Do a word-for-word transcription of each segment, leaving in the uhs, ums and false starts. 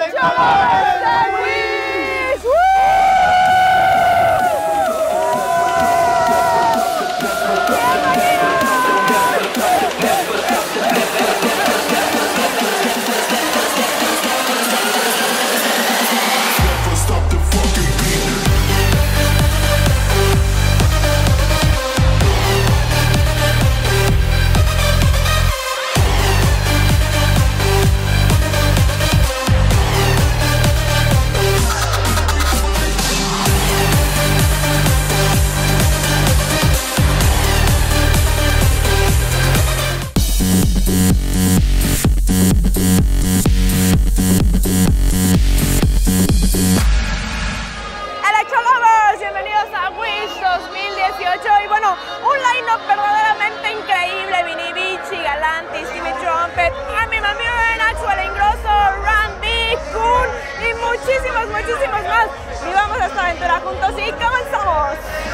Y bueno, un line-up verdaderamente increíble. Vinny Vici, Galantis, Timmy Trumpet, Armin van Buuren, Axwell Ingrosso, Randy, Kun y muchísimos, muchísimos más. Vivamos esta aventura juntos y comenzamos.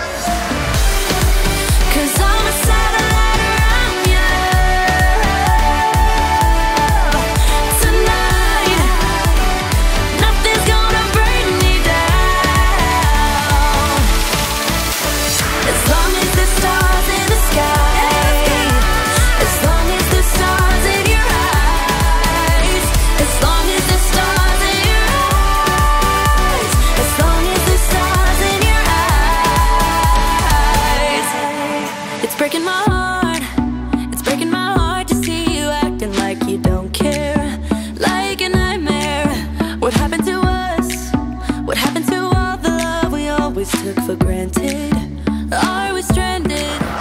Took for granted, are we stranded?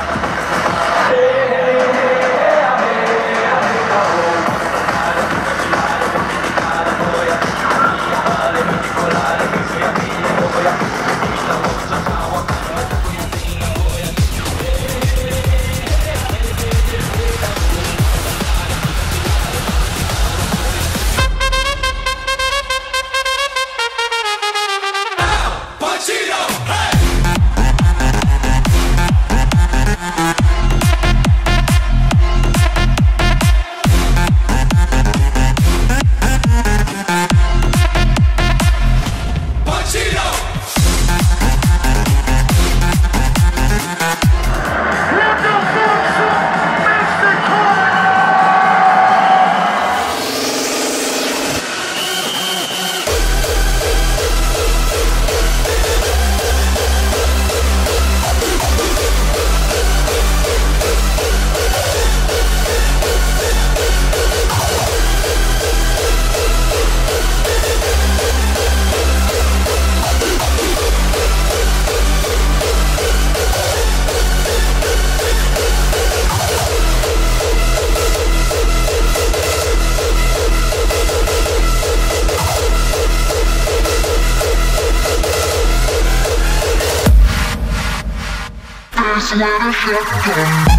Where the shotgun.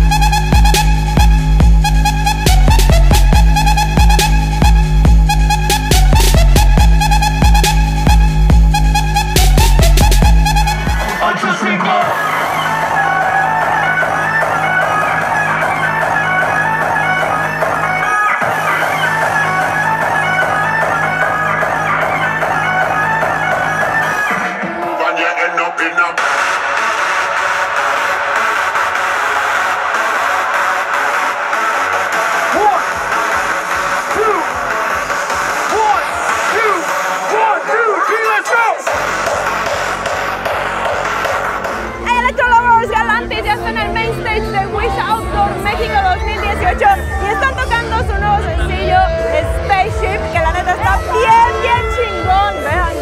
Y están tocando su nuevo sencillo, Spaceship, que la neta está bien, bien chingón, vean.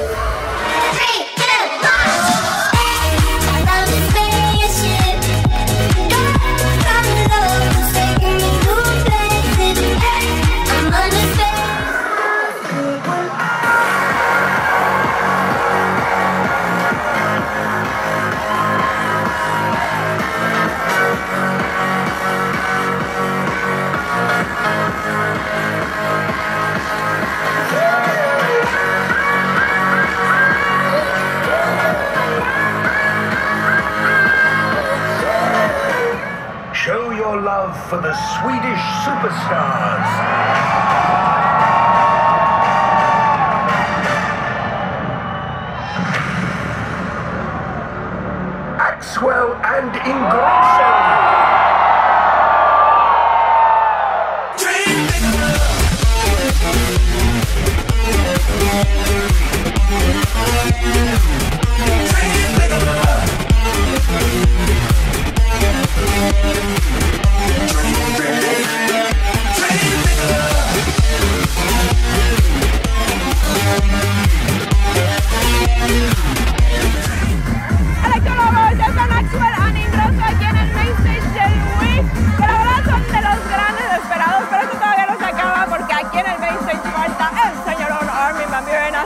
Show your love for the Swedish superstars.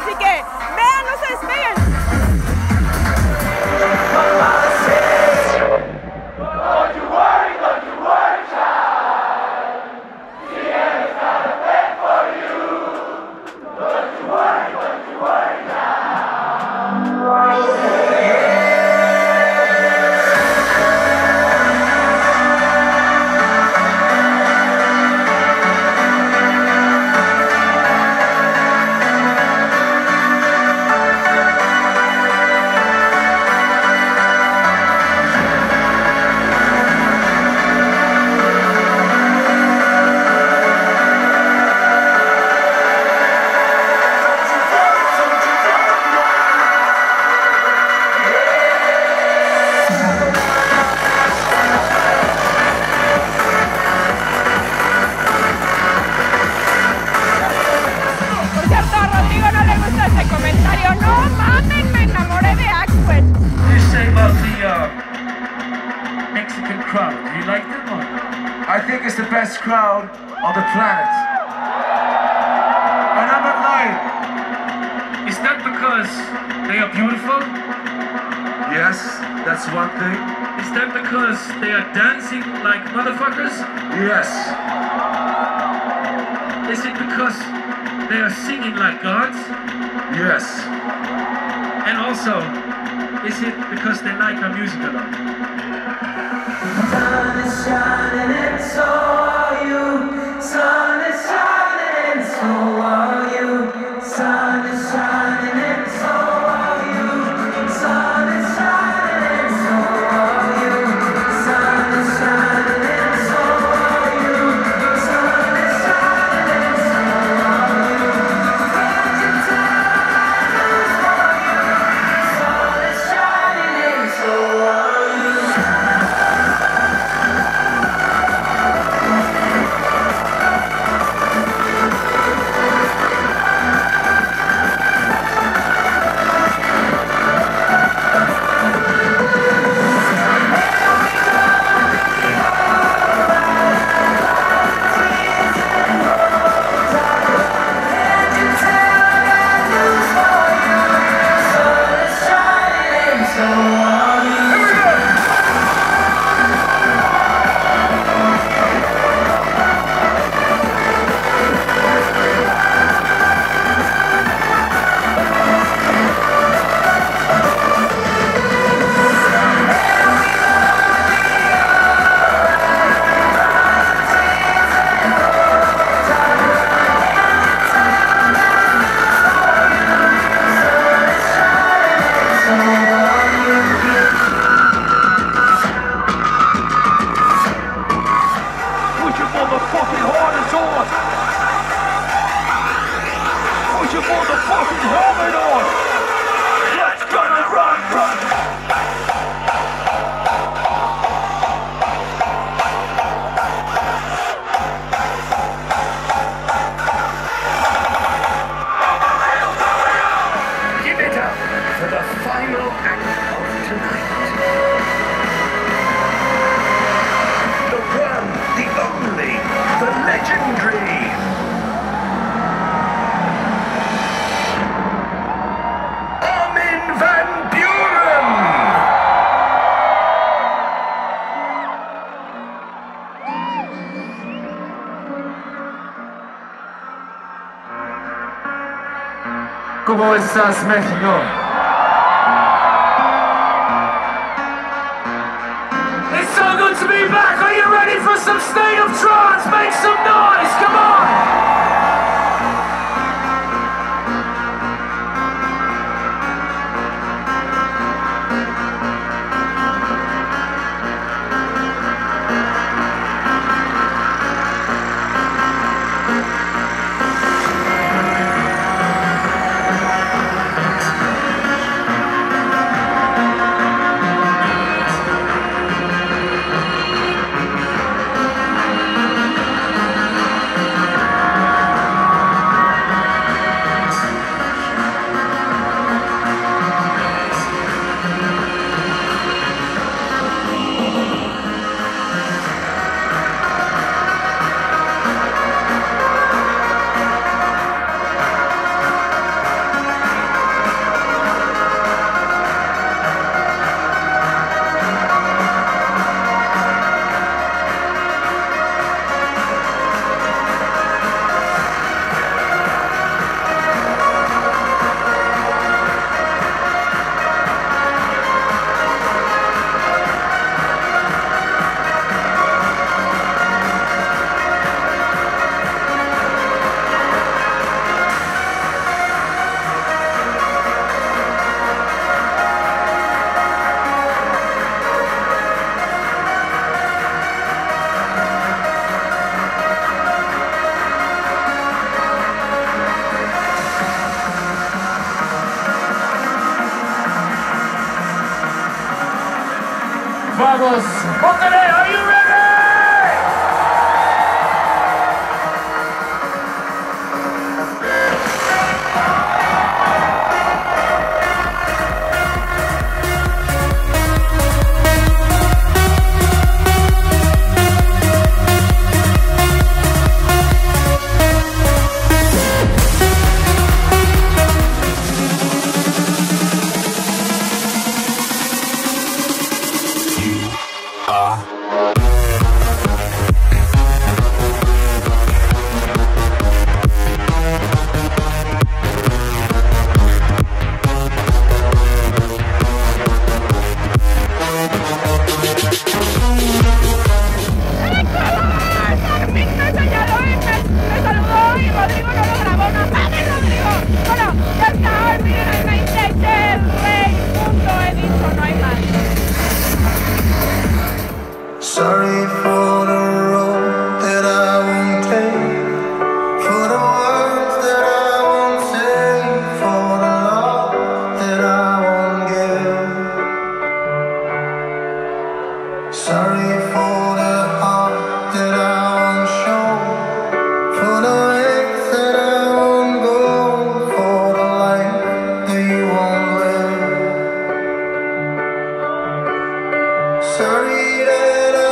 Así que vean, no se despeguen. I think it's the best crowd on the planet. And I'm not lying. Is that because they are beautiful? Yes, that's one thing. Is that because they are dancing like motherfuckers? Yes. Is it because they are singing like gods? Yes. And also, is it because they like our music a lot? Sun is shining and so are you. Sun is shining and so are you. Sun is shining and so are you. Sun is shining and so are you. Sun is shining and so are you. Sun is shining and so are you. Can't you tell for you? Sun is shining and so are you. ¿Cómo estás, México? It's so good to be back. Are you ready for some state of trance? Make some noise. Come on. Vamos, póntele, are you ready? Sorry for the road that I won't take, for the words that I won't say, for the love that I won't give. Sorry for the heart that I won't show, for the ways that I won't go, for the life that you won't live. Sorry that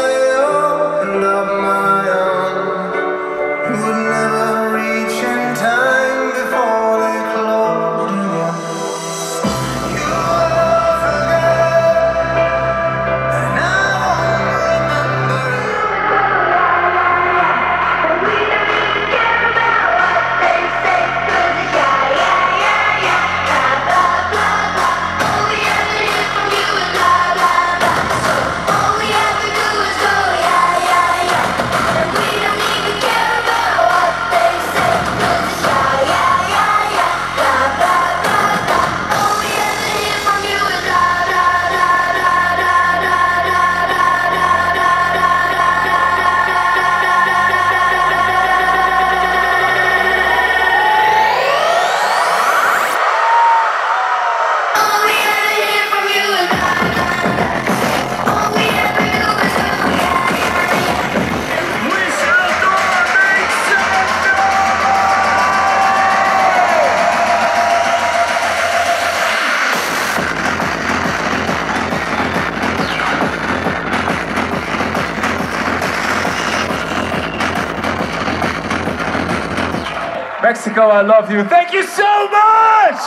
Mexico, I love you. Thank you so much!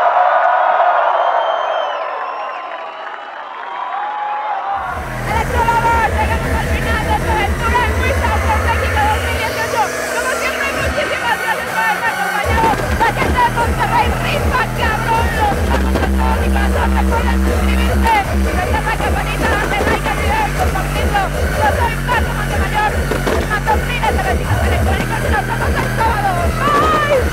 Electrolovers, llegamos al final de esta aventura en Wizard por México dos mil dieciocho. Como siempre, muchísimas gracias por haberme acompañado. La gente de Monterrey, rifa, cabrón. Los vamos a todo mi corazón. Recuerden suscribirse, darle a la campanita, darle like al video y compartirlo. Yo soy Paco Montemayor. Les mando miles de besitos electrónicos y nos vemos el sábado. Bye!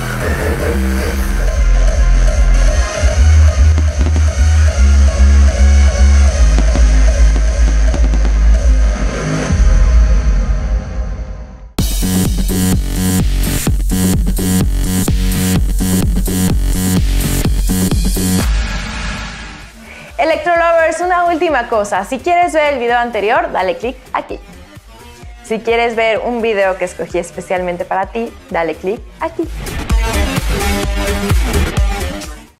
Electrolovers, una última cosa. Si quieres ver el video anterior, dale clic aquí. Si quieres ver un video que escogí especialmente para ti, dale clic aquí.